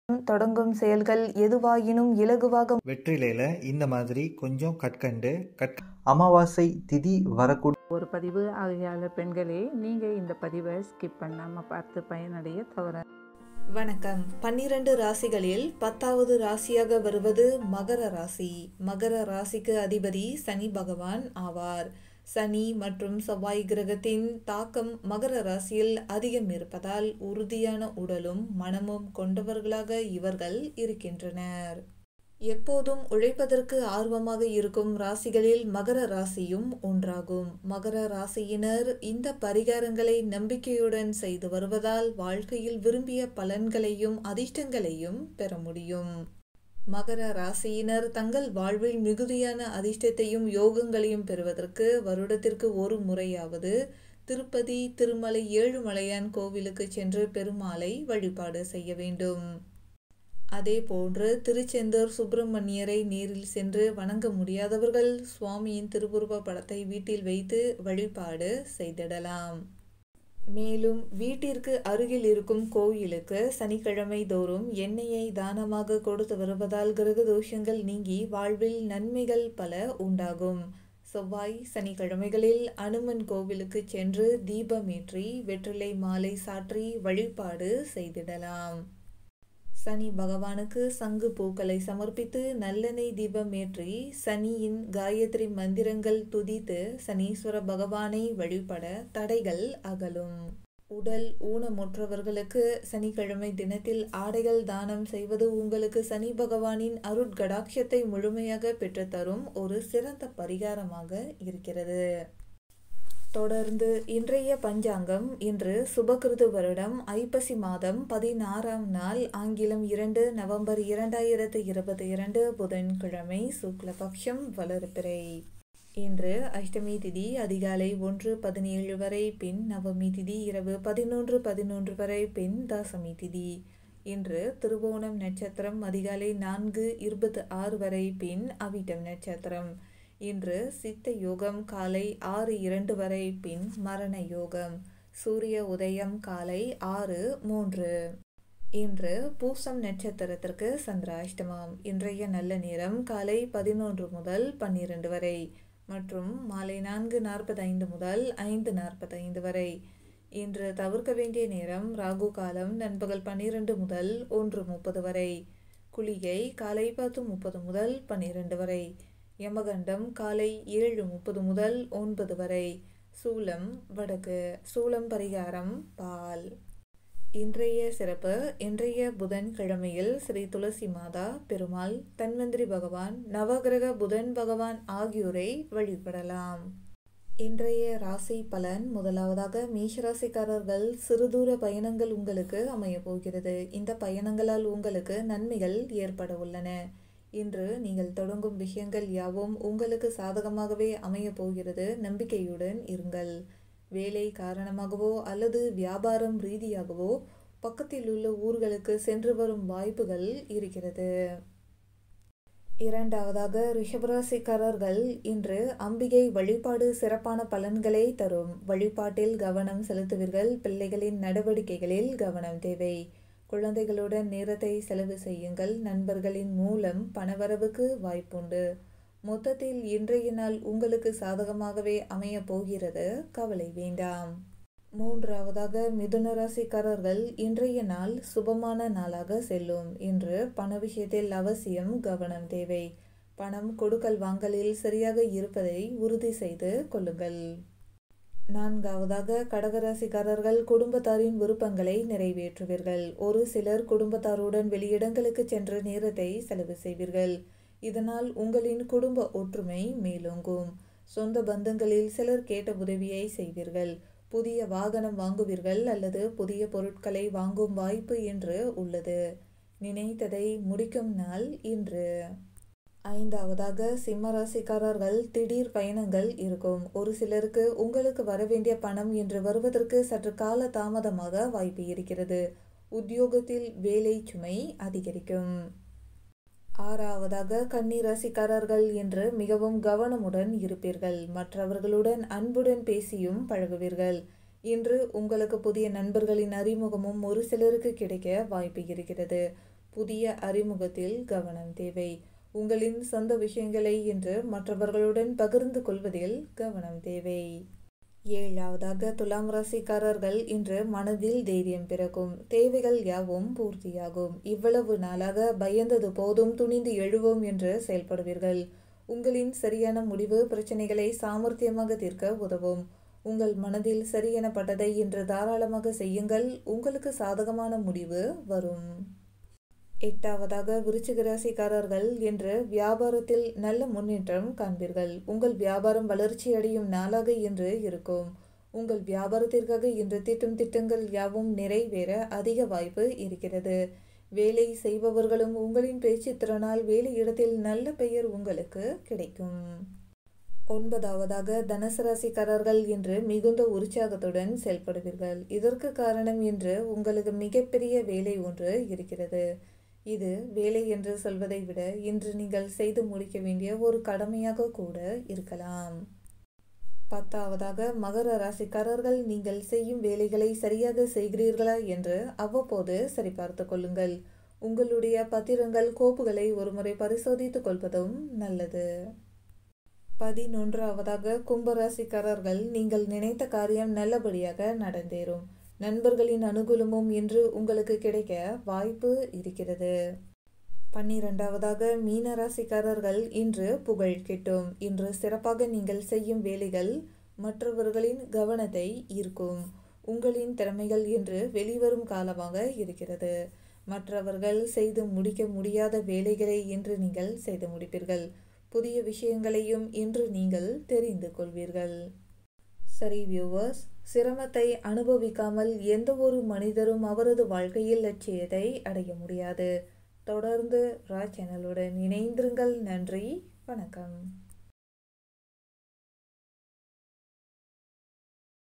தொடங்கும் செயல்கள் எதுவாயினும் இலகுவாக வெற்றிலையில் இந்த மாதிரி கொஞ்சம் கற்கண்டு அமாவாசை திதி வரக்கூடிய ஒரு பதிவு ஆகையால் பெண்களே, நீங்கள் இந்த பதிவை ஸ்கிப் பண்ணாமல் பார்த்து பயனடைய தவற. வணக்கம். 12 ராசிகளில் 10வது ராசியாக வருவது மகர ராசி. மகர ராசிக்கு அதிபதி சனி பகவான் ஆவார். சனி மற்றும் செவ்வாய் கிரகத்தின் தாக்கம் மகர ராசியில் அதிகம் இருப்பதால் உறுதியான உடலும் மனமும் கொண்டவர்களாக இவர்கள் இருக்கின்றனர். எப்போதும் உழைப்பதற்கு ஆர்வமாக இருக்கும் ராசிகளில் மகர ராசியும் ஒன்றாகும். மகர ராசியினர் இந்த பரிகாரங்களை நம்பிக்கையுடன் செய்து வருவதால் வாழ்க்கையில் விரும்பிய பலன்களையும் அதிர்ஷ்டங்களையும் பெற முடியும். மகர ராசியினர் தங்கள் வாழ்வில் மிகுதியான அதிர்ஷ்டத்தையும் யோகங்களையும் பெறுவதற்கு வருடத்திற்கு ஒரு முறையாவது திருப்பதி, திருமலை, ஏழுமலையான் கோவிலுக்கு சென்று பெருமாளை வழிபாடு செய்ய வேண்டும். அதே போன்று திருச்செந்தூர் சுப்பிரமணியரை நேரில் சென்று வணங்க முடியாதவர்கள் சுவாமியின் திருவுருவ படத்தை வீட்டில் வைத்து வழிபாடு செய்திடலாம். மேலும் வீட்டிற்கு அருகில் இருக்கும் கோயிலுக்கு சனிக்கிழமை தோறும் எண்ணெயை தானமாக கொடுத்து வருவதால் கிரக தோஷங்கள் நீங்கி வாழ்வில் நன்மைகள் பல உண்டாகும். செவ்வாய் சனிக்கிழமைகளில் அனுமன் கோவிலுக்கு சென்று தீபமேற்றி வெற்றிலை மாலை சாற்றி வழிபாடு செய்திடலாம். சனி பகவானுக்கு சங்கு பூக்களை சமர்ப்பித்து நல்லெண்ணெய் தீபம் ஏற்றி சனியின் காயத்ரி மந்திரங்கள் துதித்து சனீஸ்வர பகவானை வழிபட தடைகள் அகலும். உடல் ஊனமுற்றவர்களுக்கு சனிக்கிழமை தினத்தில் ஆடைகள் தானம் செய்வது உங்களுக்கு சனி பகவானின் அருட்கடாட்சத்தை முழுமையாக பெற்றுத்தரும் ஒரு சிறந்த பரிகாரமாக இருக்கிறது. தொடர்ந்து இன்றைய பஞ்சாங்கம். இன்று சுபகிருது வருடம் ஐப்பசி மாதம் 16ஆம் நாள், ஆங்கிலம் 2 நவம்பர் 2022 புதன்கிழமை, சுக்லபக்ஷம், வளர்பிறை. இன்று அஷ்டமி திதி அதிகாலை 1:17 வரை, பின் நவமி திதி இரவு 11:11 வரை, பின் தசமி திதி. இன்று திருவோணம் நட்சத்திரம் அதிகாலை 4:26 வரை, பின் அவிட்டம் நட்சத்திரம். இன்று சித்த யோகம் காலை 6:02 வரை, பின் மரண யோகம். சூரிய உதயம் காலை 6:03. இன்று பூசம் நட்சத்திரத்திற்கு சந்திராஷ்டமம். இன்றைய நல்ல நேரம் காலை 11 முதல் 12 வரை மற்றும் மாலை 4:45 முதல் 5:45 வரை. இன்று தவிர்க்க வேண்டிய நேரம் ராகு காலம் நண்பகல் 12 முதல் 1:30 வரை. குளிகை காலை 10:30 முதல் 12 வரை. யமகண்டம் காலை 7:30 முதல் 9 வரை. சூலம் வடக்கு. சூலம் பரிகாரம் பால். இன்றைய சிறப்பு. இன்றைய புதன்கிழமையில் ஸ்ரீ துளசி மாதா, பெருமாள், தன்வந்திரி பகவான், நவகிரக புதன் பகவான் ஆகியோரை வழிபடலாம். இன்றைய ராசி பலன். முதலாவதாக மேஷராசிக்காரர்கள், சிறுதூர பயணங்கள் உங்களுக்கு அமைய போகிறது. இந்த பயணங்களால் உங்களுக்கு நன்மைகள் ஏற்பட உள்ளன. இன்று நீங்கள் தொடங்கும் விஷயங்கள் யாவும் உங்களுக்கு சாதகமாகவே அமைய போகிறது. நம்பிக்கையுடன் இருங்கள். வேலை காரணமாகவோ அல்லது வியாபாரம் ரீதியாகவோ பக்கத்தில் உள்ள ஊர்களுக்கு சென்று வரும் வாய்ப்புகள் இருக்கிறது. இரண்டாவதாக ரிஷபராசிக்காரர்கள், இன்று அம்பிகை வழிபாடு சிறப்பான பலன்களை தரும். வழிபாட்டில் கவனம் செலுத்துவீர்கள். பிள்ளைகளின் நடவடிக்கைகளில் கவனம் தேவை. குழந்தைகளுடன் நேரத்தை செலவு செய்யுங்கள். நண்பர்களின் மூலம் பணவரவுக்கு வாய்ப்புண்டு. மொத்தத்தில் இன்றைய நாள் உங்களுக்கு சாதகமாகவே அமைய போகிறது. கவலை வேண்டாம். மூன்றாவதாக மிதுன ராசிக்காரர்கள், இன்றைய நாள் சுபமான நாளாக செல்லும். இன்று பண விஷயத்தில் அவசியம் கவனம் தேவை. பணம் கொடுக்கல் வாங்கலில் சரியாக இருப்பதை உறுதி செய்து கொள்ளுங்கள். நான்காவதாக கடகராசிக்காரர்கள், குடும்பத்தாரின் விருப்பங்களை நிறைவேற்றுவீர்கள். ஒரு சிலர் குடும்பத்தாருடன் வெளியிடங்களுக்கு சென்று நேரத்தை செலவு செய்வீர்கள். இதனால் உங்களின் குடும்ப ஒற்றுமை மேலோங்கும். சொந்த பந்தங்களில் சிலர் கேட்ட உதவியை செய்வீர்கள். புதிய வாகனம் வாங்குவீர்கள் அல்லது புதிய பொருட்களை வாங்கும் வாய்ப்பு இன்று உள்ளது. நினைத்ததை முடிக்கும் நாள் இன்று. ஐந்தாவதாக சிம்மராசிக்காரர்கள், திடீர் பயணங்கள் இருக்கும். ஒரு சிலருக்கு உங்களுக்கு வரவேண்டிய பணம் இன்று வருவதற்கு சற்று கால தாமதமாக வாய்ப்பு இருக்கிறது. உத்தியோகத்தில் வேலை சுமை அதிகரிக்கும். ஆறாவதாக கன்னி ராசிக்காரர்கள், இன்று மிகவும் கவனமுடன் இருப்பீர்கள். மற்றவர்களுடன் அன்புடன் பேசியும் பழகுவீர்கள். இன்று உங்களுக்கு புதிய நண்பர்களின் அறிமுகமும் ஒரு சிலருக்கு கிடைக்க வாய்ப்பு இருக்கிறது. புதிய அறிமுகத்தில் கவனம் தேவை. உங்களின் சொந்த விஷயங்களை இன்று மற்றவர்களுடன் பகிர்ந்து கொள்வதில் கவனம் தேவை. 7ஆவதாக துலாம் ராசிக்காரர்கள் இன்று மனதில் தைரியம் பிறக்கும். தேவைகள் யாவும் பூர்த்தியாகும். இவ்வளவு நாளாக பயந்தது போதும், துணிந்து எழுவோம் என்று செயல்படுவீர்கள். உங்களின் சரியான முடிவு பிரச்சனைகளை சாமர்த்தியமாக தீர்க்க உதவும். உங்கள் மனதில் சரியெனப்பட்டதை இன்று தாராளமாக செய்யுங்கள். உங்களுக்கு சாதகமான முடிவு வரும். 8ஆவதாக விருச்சிக ராசிக்காரர்கள் இன்று வியாபாரத்தில் நல்ல முன்னேற்றம் காண்பீர்கள். உங்கள் வியாபாரம் வளர்ச்சியடையும் நாளாக இன்று இருக்கும். உங்கள் வியாபாரத்திற்காக இன்று தீட்டும் திட்டங்கள் யாவும் நிறைவேற அதிக வாய்ப்பு இருக்கிறது. வேலை செய்பவர்களும் உங்களின் பேச்சு திறனால் வேலையிடத்தில் நல்ல பெயர் உங்களுக்கு கிடைக்கும். 9ஆவதாக தனுசு ராசிக்காரர்கள் இன்று மிகுந்த உற்சாகத்துடன் செயல்படுவீர்கள். இதற்கு காரணம் இன்று உங்களுக்கு மிகப்பெரிய வேலை ஒன்று இருக்கிறது. இது வேலை என்று சொல்வதை விட இன்று நீங்கள் செய்து முடிக்க வேண்டிய ஒரு கடமையாக கூட இருக்கலாம். 10ஆவதாக மகர ராசிக்காரர்கள் நீங்கள் செய்யும் வேலைகளை சரியாக செய்கிறீர்களா என்று அவ்வப்போது சரிபார்த்து கொள்ளுங்கள். உங்களுடைய பத்திரங்கள் கோப்புகளை ஒருமுறை பரிசோதித்துக் கொள்வதும் நல்லது. 11ஆவதாக கும்பராசிக்காரர்கள் நீங்கள் நினைத்த காரியம் நல்லபடியாக நடந்தேறும். நண்பர்களின் அனுகூலமும் இன்று உங்களுக்கு கிடைக்க வாய்ப்பு இருக்கிறது. 12ஆவதாக மீனராசிக்காரர்கள் இன்று புகழ் கிட்டும். இன்று சிறப்பாக நீங்கள் செய்யும் வேலைகள் மற்றவர்களின் கவனத்தை ஈர்க்கும். உங்களின் திறமைகள் இன்று வெளிவரும் காலமாக இருக்கிறது. மற்றவர்கள் செய்து முடிக்க முடியாத வேலைகளை இன்று நீங்கள் செய்து முடிப்பீர்கள். புதிய விஷயங்களையும் இன்று நீங்கள் தெரிந்து கொள்வீர்கள். சரி வியூவர்ஸ், சிரமத்தை அனுபவிக்காமல் எந்த ஒரு மனிதரும் அவரது வாழ்க்கையில் லட்சியத்தை அடைய முடியாது. தொடர்ந்து ரா சேனலுடன் இணைந்திருங்கள். நன்றி, வணக்கம்.